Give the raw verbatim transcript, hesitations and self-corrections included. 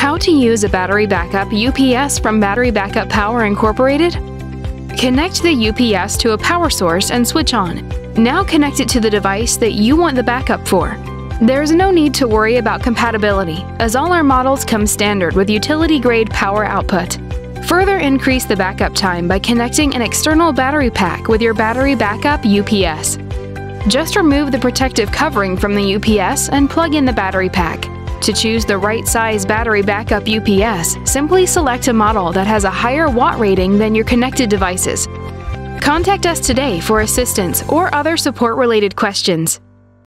How to use a battery backup U P S from Battery Backup Power Incorporated? Connect the U P S to a power source and switch on. Now connect it to the device that you want the backup for. There is no need to worry about compatibility, as all our models come standard with utility-grade power output. Further increase the backup time by connecting an external battery pack with your Battery Backup U P S. Just remove the protective covering from the U P S and plug in the battery pack. To choose the right size Battery Backup U P S, simply select a model that has a higher watt rating than your connected devices. Contact us today for assistance or other support-related questions.